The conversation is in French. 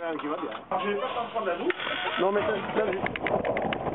un qui va bien. Alors, je vais pas t'en prendre la bouche. Non, mais t'as vu.